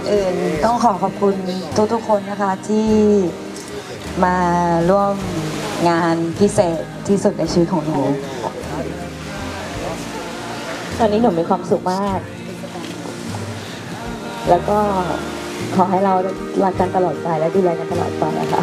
อื่นต้องขอบคุณทุกคนนะคะที่มาร่วมงานพิเศษที่สุดในชีวิตของหนูตอนนี้หนูมีความสุขมากแล้วก็ขอให้เรารักกันตลอดไปและดูแลกันตลอดไปนะคะ